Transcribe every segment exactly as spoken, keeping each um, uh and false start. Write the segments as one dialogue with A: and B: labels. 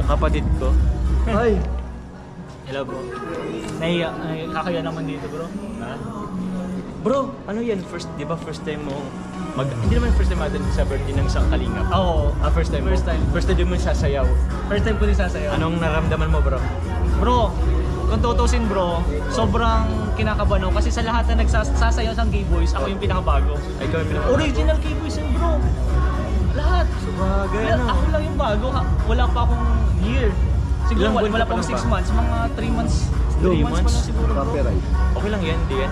A: Kapatid ko.
B: Ay!
A: Hello bro. Nahiya, ay, kakaya naman dito bro. Ha? Bro, ano yan? First, di ba first time mo mag... Hindi naman first time natin sa birthday ng isang kalingap.
C: Oo.
A: Ah, first time
C: First
A: mo?
C: time.
A: First time mo sasayaw.
C: First time ko din sasayaw.
A: Anong naramdaman mo bro?
C: Bro, kung tutusin bro, sobrang kinakabahan ako kasi sa lahat na nagsasayaw sa gay boys, ako yung pinakabago.
A: Ay, ikaw yung pinaka-
C: Original gay boys yun bro. Lahat.
A: Sabagay
C: Wala,
A: ano?
C: ako lang yung bago. ha- Wala pa akong year. Siguro
A: Ilang
C: wala,
A: buwan
C: wala
A: ka pa
C: pang
A: lang
C: six
A: ba?
C: months. Mga three months. three months pa
A: months?
C: lang siguro bro.
B: Copyright.
A: Okay lang yan, di yan.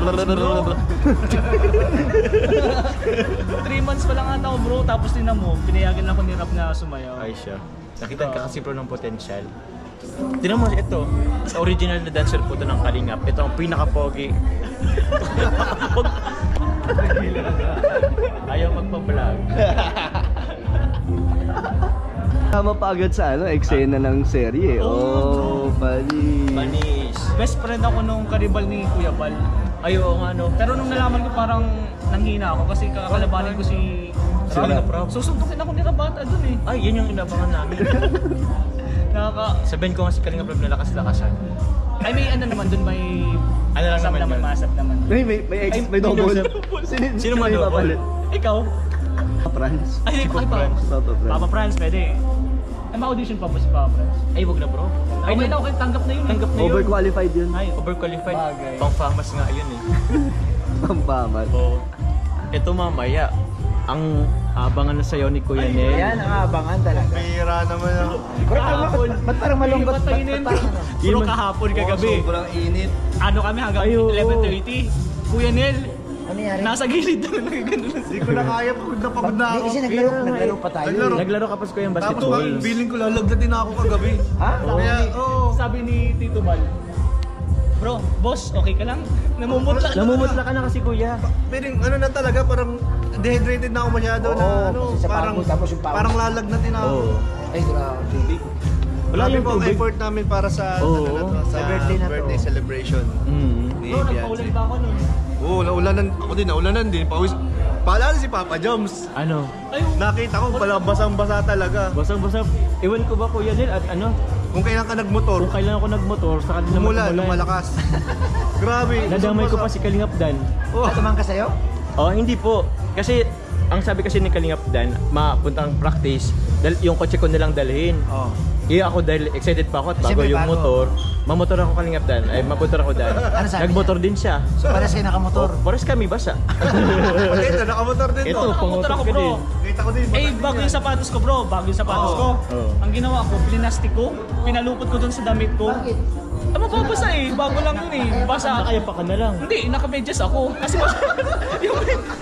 C: three months pa lang ata ako bro. Tapos tinan mo, pinayagan lang ako ni Rap na sumayaw.
A: Ay siya. Nakita ka kasi bro ng potential. Tingnan mo ito. Sa original na dancer po ito ng Kalingap. Ito ang pinaka-pogi. Ayaw magpa-vlog.
B: Tama pa agad sa ano, eksena ng serye. Oh, bali.
A: Panis.
C: Best friend ako nung karibal ni Kuya Bal.
A: Ay, oo nga no.
C: Pero nung nalaman ko parang nanghina ako kasi kakalabanin ko si
A: Si Kalingap Rob.
C: Susuntukin ako ni Rabata dun eh.
A: Ay, yun yung inabangan namin.
C: Nakaka...
A: Sabihin ko nga si Kalingap Rob na lakas-lakasan.
C: Ay may ano naman dun, may...
A: Ano lang
C: masap
A: naman
C: naman,
A: yun?
C: masap naman.
B: May, may, may ex,
A: Ay,
B: may double.
A: may
B: Sino,
A: Sino man double?
B: papalit?
C: Ikaw?
B: Franz.
C: Ay,
A: Si
C: ay,
A: Papa
C: pa-
A: Franz.
B: Papa Franz.
C: Papa Franz, pwede. Ay, ma-audition pa ba si Papa Franz?
A: Ay, wag na bro.
C: Ay, okay na, okay, tanggap na yun. eh.
A: Tanggap na yun.
B: Overqualified yun.
C: Ay,
A: Overqualified.
C: Bagay.
A: Pang-famas nga yun eh.
B: Pampamat.
A: So, ito mamaya, ang abangan na sayo ni Kuya Nel.
D: Yan ang abangan talaga.
E: Pira naman ako.
C: kahapon.
D: Ba't parang malungkot?
C: Ba't patainin? Bro, kahapon kagabi.
E: Sobrang init.
C: Ano kami hanggang
A: Ay, oo.
C: eleven thirty. Kuya Nel,
D: Ano nangyari?
C: nasa gilid na nagaganon.
E: Hindi ko na kaya, pagod na pagod na
D: Hindi
E: ako.
D: kasi naglaro, naglaro pa tayo.
E: Naglaro.
A: Naglaro ka pa sa Kuya
E: Tapos
A: basketball.
E: ang feeling ko lalagdatin na ako kagabi.
D: Ha?
E: Kaya, oo.
C: Sabi ni Tito Bal, bro, boss, okay ka lang? Namumutla.
A: Namumutla ka na kasi Kuya.
E: Feeling, ano na talaga, parang dehydrated na ako masyado na,
D: Oo,
E: ano,
D: kasi sa
E: parang,
D: pagod, tapos yung pawis.
E: parang lalagnatin na ako.
A: Oo.
D: Ay, grabe.
A: Wala
E: Grabe
A: yung
E: po ang
A: tubig.
E: effort namin para sa,
A: Oo.
E: ano na to, sa
D: Sa birthday na to.
E: birthday celebration
A: Mm.
E: ni
C: Bro, nagpaulan
E: Beyonce.
C: pa ako nun.
E: Oo, naulanan, ako din, naulanan din. Pawis, paalala si Papa Joms.
A: Ano?
C: Ay,
E: Nakita ko, pala basang-basa talaga.
A: Basang-basa. Iwan ko ba Kuya Nel at ano?
E: Kung kailan ka nagmotor,
A: Kung kailan ako nagmotor, sa kanila
E: umula, lumalakas. Grabe.
A: Nadamay ko pa
E: basang-basa.
A: si Kalingap Dan.
E: Oh,
D: Tumang ka sa'yo?
A: Oh, hindi po. Kasi ang sabi kasi ni Kalingap Dan, mapuntang practice, dal yung kotse ko nilang dalhin.
E: oh.
A: Iya ako dahil excited pa ako at bago
D: Siyempre,
A: yung
D: bago.
A: motor, mamotor ako Kalingap Dan. Ay, mamotor ako Dan.
D: Ano sabi
A: Nagmotor din siya.
D: So, para sa'yo nakamotor.
A: Oh, pares kami basa.
E: Ito, nakamotor din
A: Ito,
E: to.
C: nakamotor
A: pangotor
C: ako
A: ka
C: bro.
A: din.
E: Kita ko din.
C: Eh, bago yung sapatos ko bro, bago yung sapatos
E: Oo.
C: ko.
A: Oo.
C: Ang ginawa ko, pinastik ko, pinalupot ko dun sa damit ko.
D: Bakit?
C: Ah, mababasa eh, bago lang yun eh. Basa.
A: Kaya pa ka na lang.
C: Hindi, nakamedyas ako. Kasi basa, yung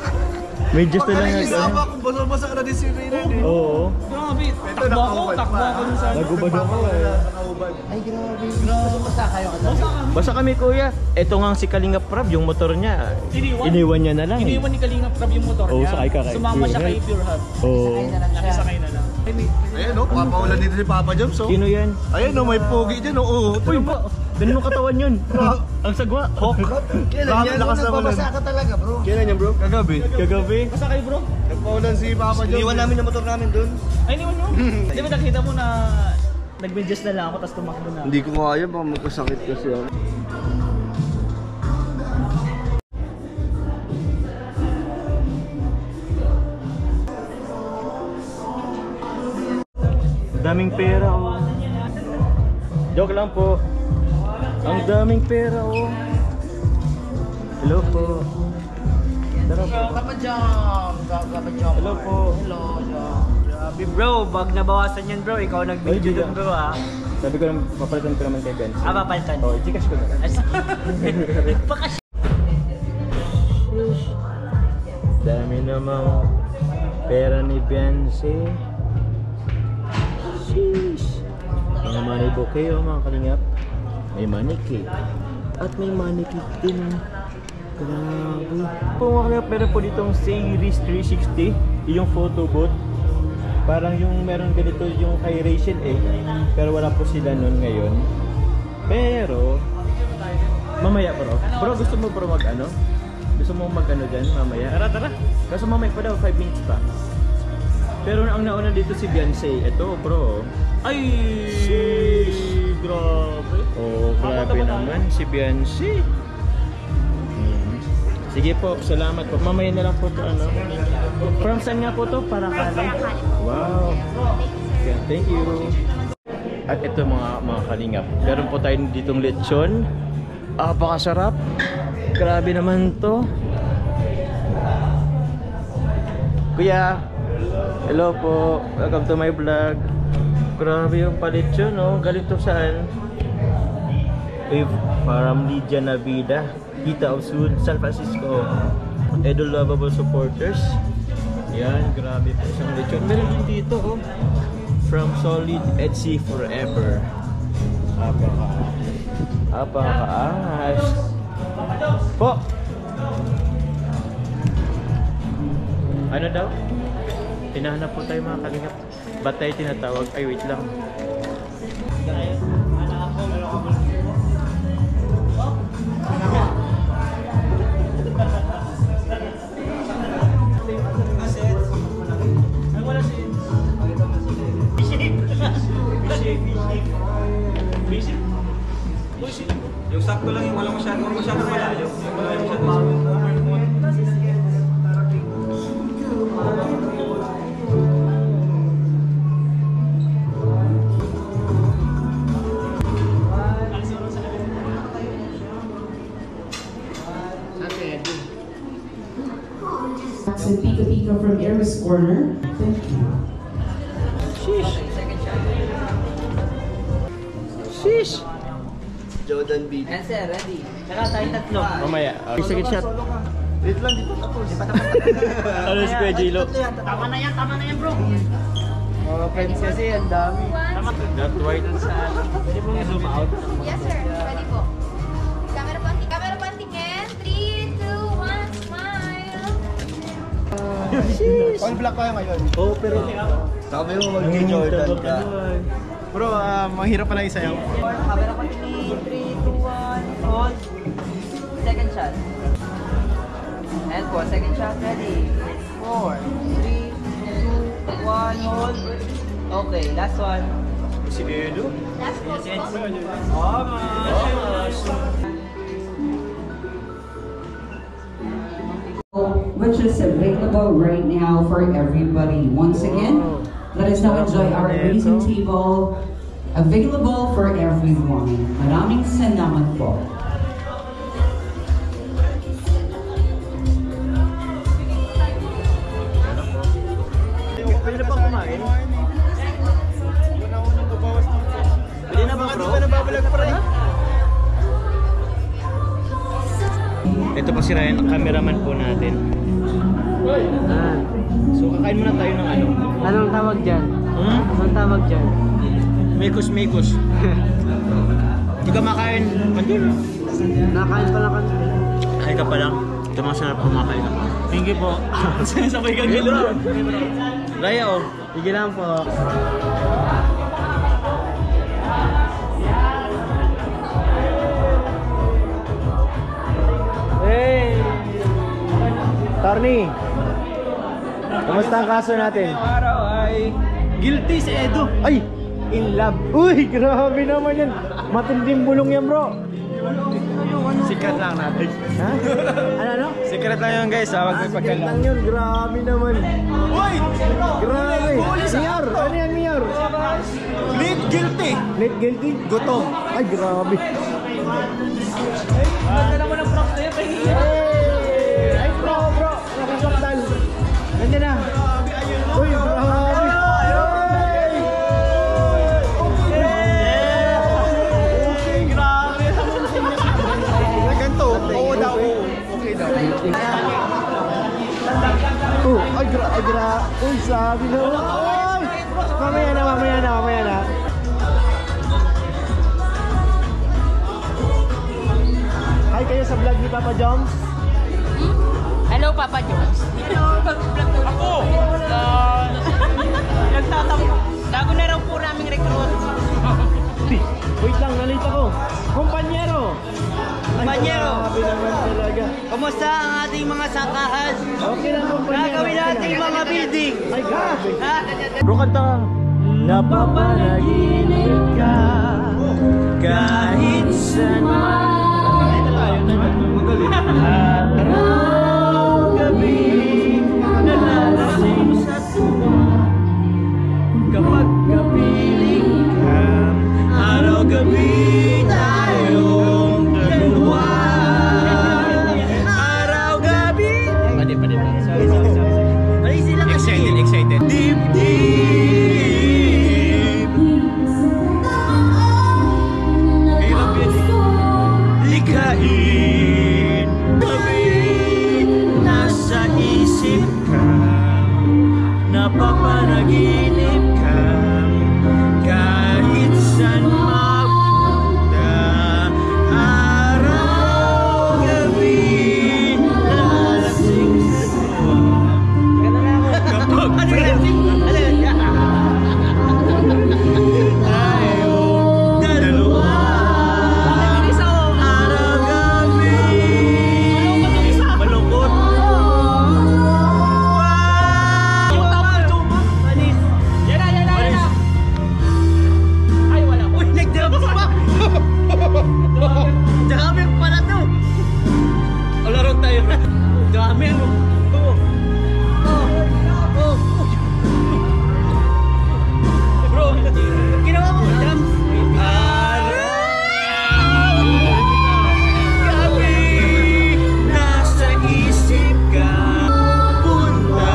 A: Medyo
E: Pag
A: na lang.
E: nakikisama, kung basa-basa ka na din si Reynard eh.
A: Oo.
C: grabe, takbo ako, takbo ako dun sa...
A: Nagubad ako eh.
E: Nakaubad.
D: Ay, grabe. Basta kayo ka
C: Basa kami.
A: Basta kami Kuya. Ito nga si Kalingap Rob, yung motor niya.
C: Iniwan.
A: Iniwan niya na lang. eh.
C: Iniwan ni Kalinga Prab yung motor
A: Oo,
C: niya.
A: sakay ka kay
C: Sumama siya
A: Pure
C: kay
A: Health.
C: Pure Health.
A: Oo.
D: Sakay na lang siya.
C: Nakisakay na lang. Ay, may-
E: Ayan o, papaulan dito si Papa Joms oh.
A: Sino yan?
E: Ayan o, may pogi dyan o. Oh.
A: Uy, ba? Ganun mo katawan yun. Ang sagwa. Hawk.
D: Kailan
E: Lakas-
D: yan?
E: lakas naman
D: Nagbabasa ka talaga, bro.
E: Kailan yan bro? Kagabi.
A: Kagabi.
C: Basta kayo bro.
E: Nagpaulan si Papa Joms. Iniwan namin yung motor namin dun.
C: Ay, iniwan mo. Di ba nakita mo na nag-medyas na lang ako tapos tumakbo na.
B: Hindi ko kaya, baka magkasakit kasi ako.
A: Daming pera oh. Joke lang po. Ang daming pera oh. Hello po. Tara po.
D: Kapajam! Kapajam!
A: Hello po.
D: Hello, Jam.
C: Grabe bro, bag nabawasan yan bro. Ikaw nag-video
A: Ay,
C: dun bro ah.
A: Sabi ko lang, papalitan ko naman kay Ben.
C: Ah, papalitan.
A: Oh, i-gcash ko na.
C: Baka
A: Dami namang pera ni Beyonce. Sheesh. Mga money bouquet oh mga kalingap. May money cake. At may money cake din. Grabe. Kung mga kalingap, meron po ditong Series three sixty. Yung photo booth. Parang yung meron ganito yung kay Rachel eh. Pero wala po sila nun ngayon. Pero mamaya bro. Bro, gusto mo bro mag ano? Gusto mo mag ano dyan mamaya?
C: Tara, tara.
A: Kaso mamaya pa daw, five minutes pa. Pero ang nauna dito si Beyonce. Ito bro.
C: Ay! Grabe.
A: Oh, grabe naman si Beyonce. Hmm. Sige po, salamat po. Mamaya na lang po to ano. From saan nga po to? Paracali. Wow. Okay, thank you. At ito mga mga kalingap. Meron po tayo ditong lechon. Ah, baka sarap. Grabe naman to. Kuya, hello po. Welcome to my vlog. Grabe yung palitsyon, no? Galing to saan? If from Lydia Navida, Tita of Sud, San Francisco. Edo lovable supporters. Yan, grabe po isang lechon. Meron din dito, oh. From Solid Etsy Forever. Apaka. Apaka-angas. Po! Ano daw? Hinahanap po tayo mga kalingap. Ba't tayo tinatawag? Ay, wait lang.
E: Yung sakto lang yung walang masyadong masyadong malayo. Yung walang masyadong
F: And Pika Pika from Aries Corner. Thank you.
A: Sheesh! Sheesh!
B: Jordan B.
D: And sir, ready.
C: Tara, tayo tatlo.
A: Mamaya. Okay, second shot.
B: Wait lang, di pa tapos.
A: Ano si Kuya Jilo?
C: Tama na yan, tama na yan bro.
D: Mga friends kasi, ang dami.
A: Not right.
C: Pwede mo zoom out.
G: Yes sir, pwede po. Camera po, camera po tingin. three, two, one, smile.
E: All black tayo ngayon.
A: Oh, pero...
B: Sabi mo mag-Jordan ka.
E: Bro, uh, mahirap pala isayaw.
D: Camera po tingin. three, two, one, hold. Second shot. And po, second shot, ready. four, three, two, one, hold. Okay, last one.
A: Si Edo?
G: Last pose po.
F: Which is available right now for everybody. Once again, let us now enjoy our amazing table. Available for everyone. Maraming salamat po.
A: Pwede na ba kumain? Pwede na ba bro? Ito po si Ryan, ang cameraman po natin.
C: Ah,
A: So kakain muna tayo ng ano?
C: anong tawag dyan?
A: Hmm?
C: Anong tawag dyan?
A: Mekos Mekos. Hindi ka makain. Andun.
C: Nakain pa lang kami.
A: Kain ka pa lang. Ito mga sarap kumakain ka. Thank you po. Sabay ka gila. Raya oh.
C: Sige lang po.
A: Hey! Tarni! Kumusta ang kaso natin?
C: Araw ay guilty si Edo.
A: Ay! In love! Uy! Grabe naman yan! Matinding bulong yan bro!
E: Secret lang natin.
A: Ha? Ano ano?
E: Secret lang yun guys, ha? Huwag may
A: Lang
E: pagkailan.
A: yun, grabe naman!
E: Uy!
A: Grabe! Miyar! Ano yan Miyar?
E: Plead guilty!
A: Late guilty?
E: Gutom.
A: Ay grabe!
C: Ganda naman ang props na yun.
A: Hey! Ay bro bro! Nakasaktan! Nandiyan na! Uy grabe!
E: Ganito, oo daw. Okay daw.
A: Oh, ay gra, ay gra. Uy, sabi na. Ay! Mamaya na, mamaya na, mamaya na. Hi kayo sa vlog ni Papa Joms.
H: Hello, Papa Jones. Hello, mag-vlog daw. Ako! Nagtatampo. Bago na raw po naming recruit.
A: Wait lang, nalita ko. Kumpanyero.
H: Panyero,
A: Grabe naman talaga.
H: kumusta ang ating mga sakahan?
A: Okay lang po, Panyero.
H: Gagawin natin mga building.
A: My God!
H: Ha?
A: Bro, kanta ka. Napapanaginip ka kahit saan man. Dito tayo na magaling. Araw, gabi, nalalasing sa tuwa. Kapag kapiling ka, araw, gabi, tayong dalawa. Araw, gabi. Pwede, pwede, pwede. Sorry, sorry, sorry. Ay, sila kasi. Excited, excited. Deep, deep. Likain gabi, nasa isip ka, napapanaginip ka, kahit saan mapunta. Araw, gabi, lalasing sa tuwa. Kapag tayong dalawa. Malungkot.
C: Yung tawag tuma. Manis. Yan na, yan na, yan na. Ay, wala. Uy, nag-drums pa.
H: Dami pala to.
C: O, laro tayo.
H: Dami ano. Oh. Oh. Oh.
C: Bro,
H: Ginawa mo drums.
A: Gabi, nasa isip ka, punta.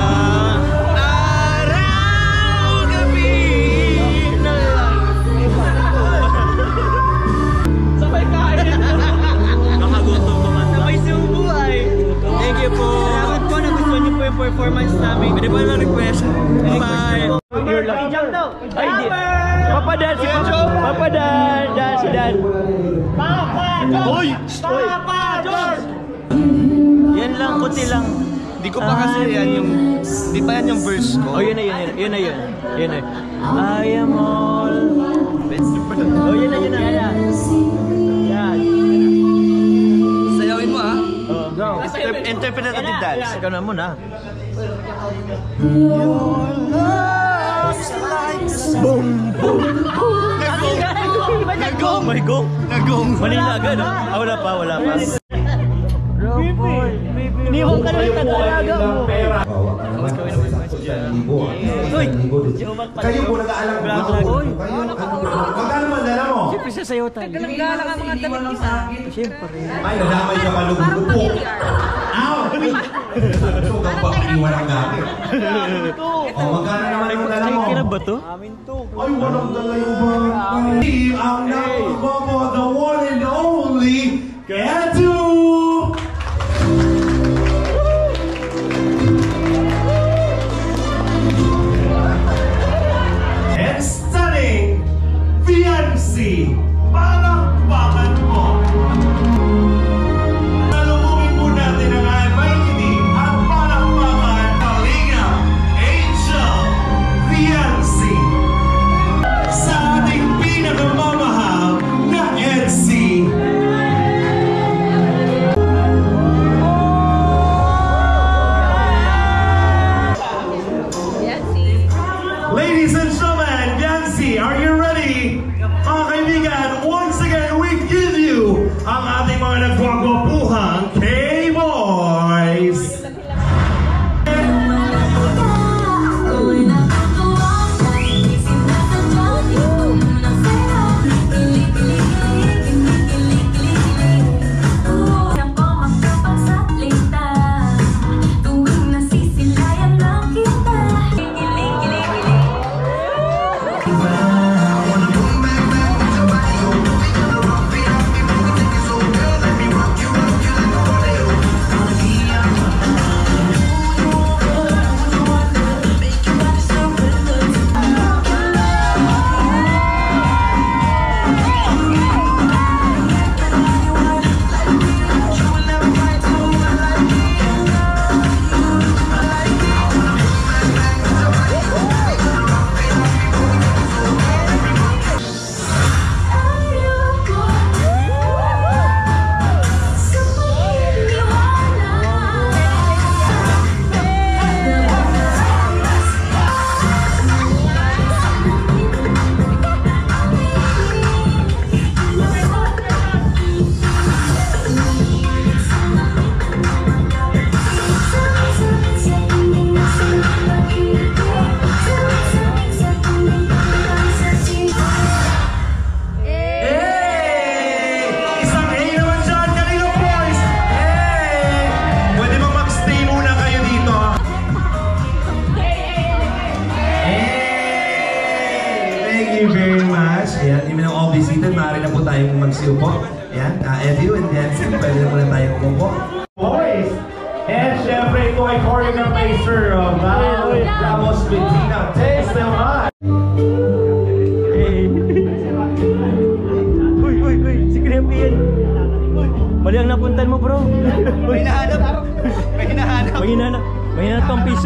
A: Araw, gabi,
C: sabay kain.
A: nakagutom naman.
H: Sabay sumubuhay.
A: Thank you po.
H: Salamat po na gusto niyo po yung performance namin.
A: Pwede ba na request? Bye. You're lucky.
H: Jump daw.
A: Ay, di. Papa Dan, si Papa. Papa Dan, Dan, si Dan.
C: Papa
A: Uy!
C: Papa George!
A: Yan lang, kunti lang.
B: Di ko pa kasi yan yung... Di pa yan yung verse ko.
A: Oh, yun na, yun na, yun na, yun. Yun na. I am all... Oh, yun na, yun na. Yan na. Yan.
B: Sayawin mo ha.
A: Oh, go.
B: Interp- Interpretative dance.
A: Ikaw na muna. Boom! Boom!
B: Nagong!
A: May go!
B: Nagong!
A: Manila agad, no? Ah, wala pa, wala pa.
H: Iniwan ka na yung tag-alaga mo.
A: Uy!
I: Kayo po nag-aalang ba?
A: Uy!
I: Magkano man dala mo?
A: Siyempre sa sayotan.
G: Naglalak ang mga damit isa.
A: Siyempre.
I: Ay, nadamay ka malugod po. Ow! Ito ka ba iniwan ang gamit? O, magkano naman ang dala mo?
A: Ay, kira ba to?
I: Ay, walang dala yung mga... Ang nakapagpapa, the one and only, Ketu! And stunning, Fiancé! Palakpakan mo! Salubungin po natin ang Almighty at palakpakan Kalinga Angel Fiancé! Sa ating pinakamamahal na N C! Ladies and gentlemen, Yancy, are you ready? Mga kaibigan, once again, we give you ang ating mga nagwagwapuhang K-Boys! thank you very much. Ayan, even though all be seated, maaari na po tayong magsiupo. Ayan, uh, Edu and Nancy, pwede na muna tayong umupo. Boys! And syempre, ito ay choreographer of Val Ramos Medina. Taste them on!
A: Hey. Uy, uy, uy, si Creepy yan. Mali ang napuntan mo, bro.
B: May hinahanap. May hinahanap.
A: May hinahanap. May hinahanap pang piso.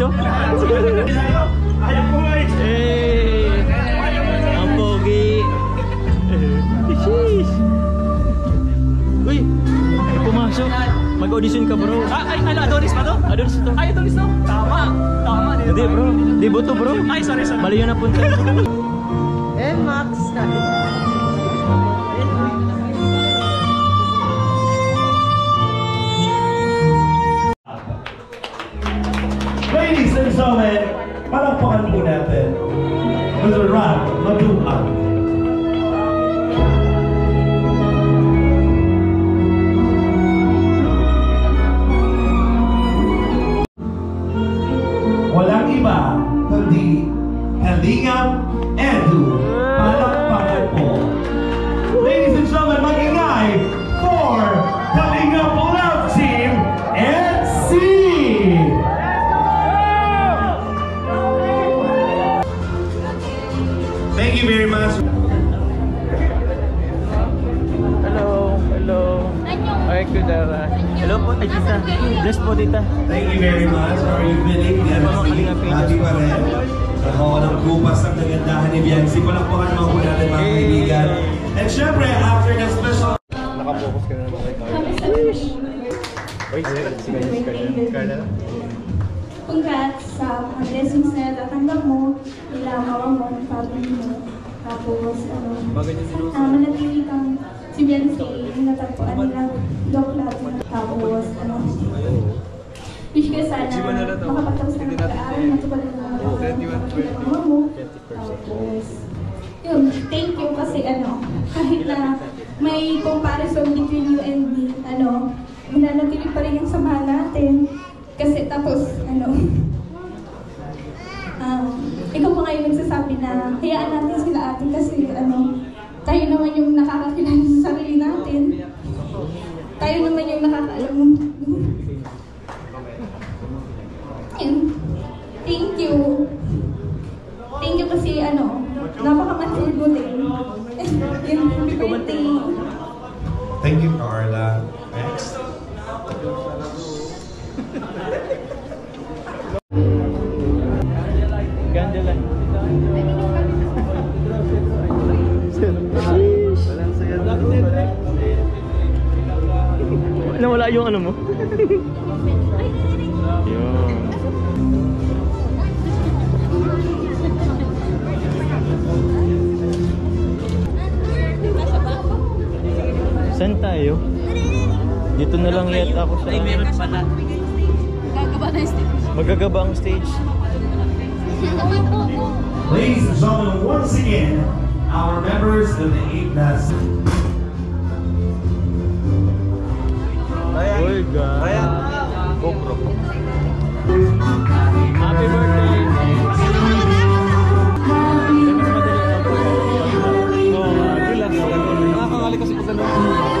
A: Hey! Ang pogi. Sheesh! Uy! May pumasok. Mag-audition ka, bro.
C: Ah, ay, ano, Adonis pa to?
A: Adonis to.
C: Ay, Adonis to? Tama. Tama.
A: Hindi, bro. Di boto, bro.
C: Ay, sorry, sorry.
A: Mali yung napuntan.
D: And Max na.
I: Ladies and gentlemen, palakpakan po natin. Mister Ron Maduan. Walang iba kundi Kalingap Edu. Palakpakan po. Ladies and gentlemen, mag-ingay for Kalingap Love Team N C. Thank you very much.
A: Hello, hello. Ay, kudara. Hello po, ay tita. Bless po, tita.
I: Thank you very much for your feeling. Happy pa rin. Ako ng kupas ng kagandahan ni Biancy. Palakpakan naman po natin mga kaibigan. And syempre, after the special...
E: Nakapokus ka na naman kay Carla. Uy, si Carla.
J: Congrats sa mga blessings na natatanggap mo, nila mama mo, family mo. Tapos, ano, uh, manatili kang si Biancy, natagpuan nila, Doc Lab. Tapos, ano, wish ka sana makapagtapos ka ng pag-aaral, matupad ng mga mama mo. Tapos, yun, thank you kasi ano, kahit na may comparison between you and me, ano, mananatili pa rin yung samahan natin. Kasi tapos, ano, um, ikaw pa ngayon nagsasabi na hayaan natin sila ate kasi, ano, tayo naman yung nakakakilala sa sarili natin. Tayo naman yung nakakaalam mo. Thank you. Thank you kasi, ano, napaka-mature mo din. Happy birthday.
I: Thank you, Carla. Next.
A: Ganda lang. Nawala yung ano mo. Yun. Saan tayo? Dito na lang yata ako sa...
H: Ay, meron pala. Gagaba na yung stage.
A: Magagaba ang stage.
I: Ladies and gentlemen, once again, our members of the eight best.
A: Uy, God. GoPro. Happy birthday!
E: Nakakakali kasi pag ano.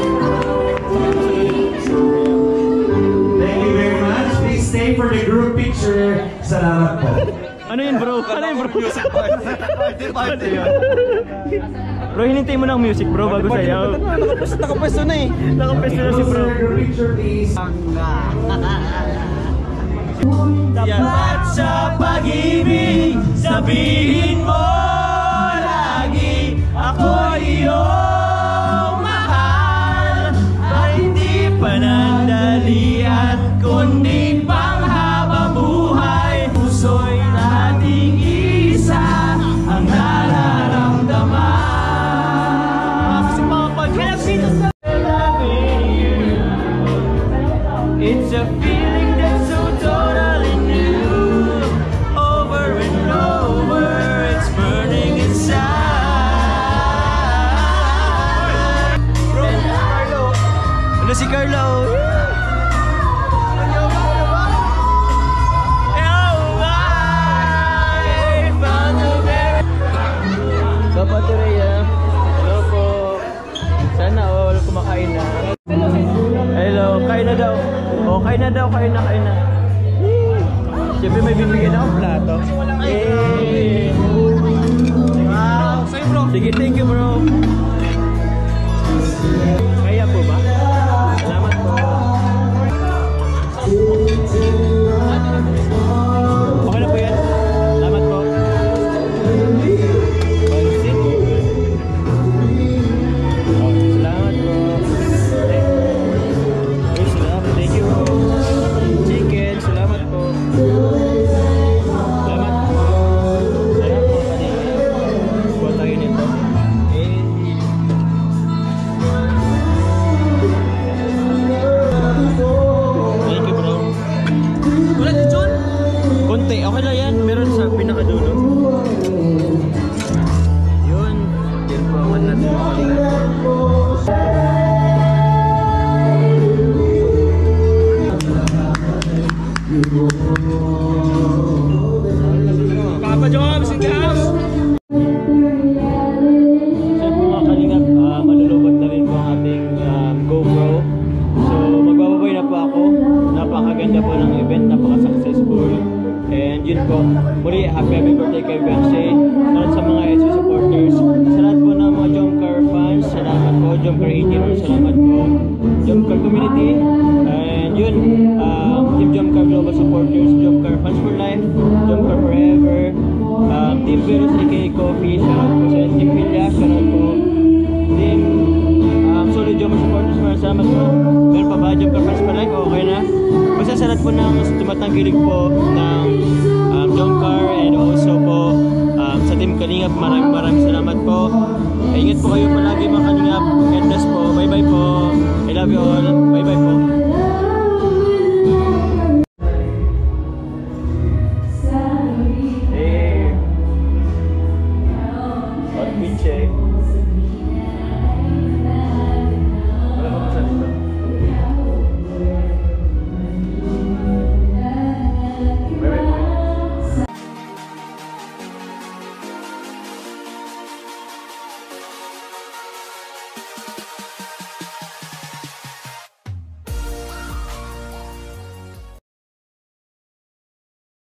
I: Thank you very much. Please stay for the group picture. Salamat po.
A: Ano yun, bro? Ano yun, bro?
B: Party, party yun.
A: Bro, hinintay mo ng music, bro, bago sayaw.
E: Nakapwesto na eh.
A: Nakapwesto na si bro.
I: Group picture, please.
A: Tapat sa pag-ibig, sabihin mo lagi, ako iyong mahal. At hindi panandalian, kundi panghabang buhay. Puso'y nating isa, ang nararamdaman. Kasi mga pag-ibig sa it's a feeling that's so totally new. Over and over, it's burning. kain na. Hello, kain na daw. O, kain na daw, kain na, kain na. Siyempre may bibigyan akong plato. Eh. Wow. Sige, thank you bro. Kaya po ba? Salamat po. Okay na po yan. Salamat po. Pansit. Oh, salamat po. Uy, salamat. Thank you po. Chicken. Salamat po. Salamat po. Salamat po. Buat tayo nito. Eh. Thank you bro. Wala si John? Konti, okay lang yan. Meron sa pinakadulo. Yun. Yan po ang natin mga kalingap. Papa Jobs in the house! Siyempre mga kalingap, uh, malulubot na rin po ang ating um, GoPro. So magbababay na po ako. Napakaganda po ng event, napaka-successful. And yun po, muli happy happy birthday kay Beyonce. Salamat sa mga S C supporters. Sa lahat po ng mga Jomcar fans, salamat po. Jomcar eighteen, salamat po. Jomcar community. And yun, um, Team Jomcar Global supporters, Jomcar fans for life, Jomcar forever. Um, Team Veros A K A Coffee, salamat po sa Team Villa, salamat po. Team um, Solid Jomcar supporters, maraming salamat po. Meron pa ba Jomcar fans for life? Okay na. Basta sa lahat po ng tumatangkilig po ng um, Jomcar and also po um, sa Team Kalingap, maraming maraming salamat po. Ingat po kayo palagi mga Kalingap. God bless po. Bye bye po. I love you all. Bye bye po. Hey. Hot pinche. Wala pa sa dito. Bye bye.